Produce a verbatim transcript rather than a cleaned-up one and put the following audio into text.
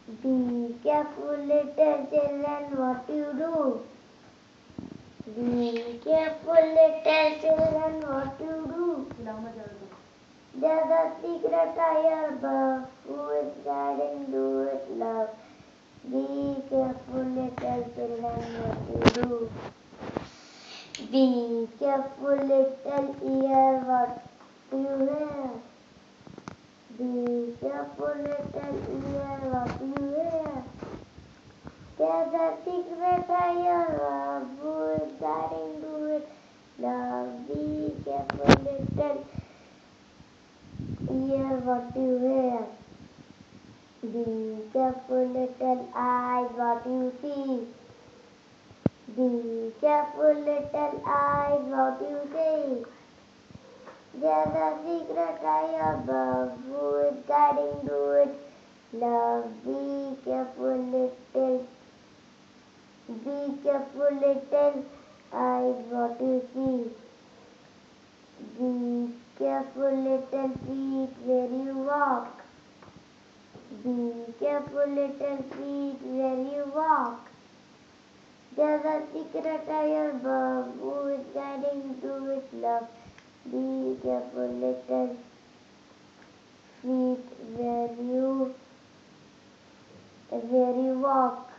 Be careful, little children, what you do. Be careful, little children, what you do. There's a secret higher above, who is guiding, do it, love. Be careful, little children, what you do. Be careful, little ear, what you hear. Be careful, little ear, what you hear. There's a secret higher above, who is guiding, do it, love. Be careful, little ear, what you hear. Be careful, little eyes, what you see. Be careful, little eyes, what you see. There's a secret high above, who is guiding, do it, love. Be careful, little, be careful, little eyes, what you see. Be careful, little feet, where you walk. Be careful, little feet, where you walk. There's a secret high above, who is guiding, do it, love. Be careful, little feet, where you, where you walk.